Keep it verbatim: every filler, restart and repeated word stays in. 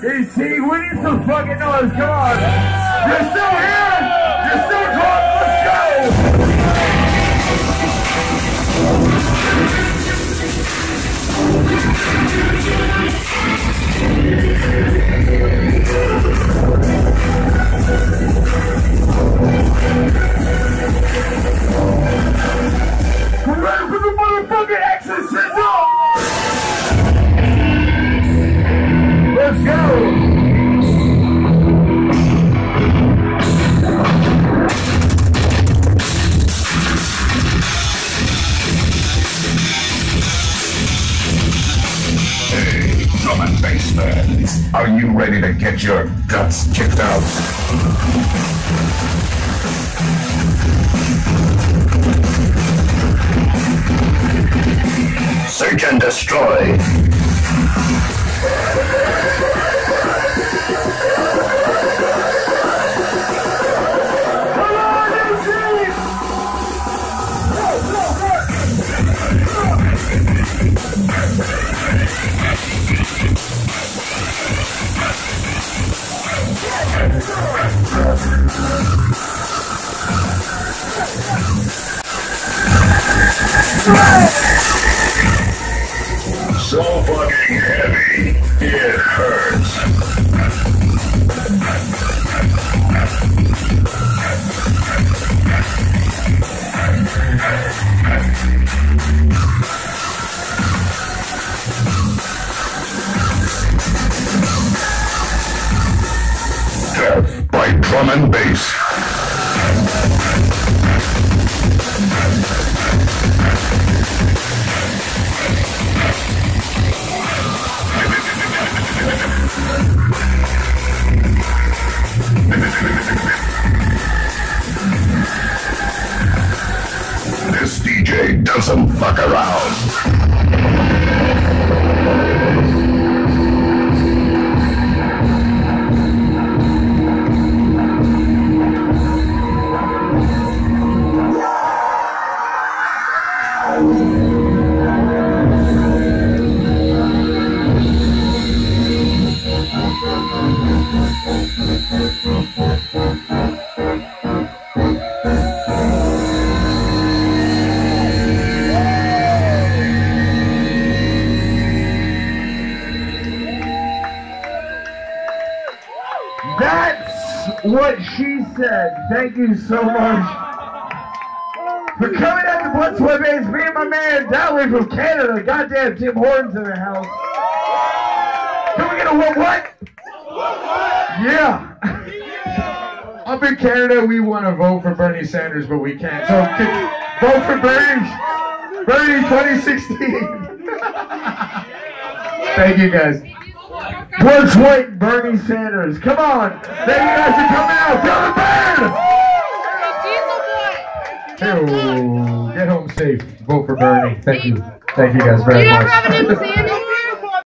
E T, we need some fucking noise. Come on. You're still here? You're still drunk? Let's go. We're ready for the motherfucking exorcism! Let's go! Hey, drum and bass fan, are you ready to get your guts kicked out? Search and destroy. Come on, E T! So fucking heavy, it hurts. Death by drum and bass. This D J doesn't fuck around. That's what she said. Thank you so much for coming out to Blood, Sweat, Bass. Me and my man Dowley from Canada. Goddamn Tim Hortons in the house. Can we get a what what? Yeah. Up in Canada, we want to vote for Bernie Sanders, but we can't. So vote for Bernie. Bernie twenty sixteen. Thank you guys. Blood, Sweat, Bernie Sanders. Come on. Thank you guys for coming out. Feel the burn. Hey, get home safe. Vote for Bernie. Thank you. Thank you guys very much.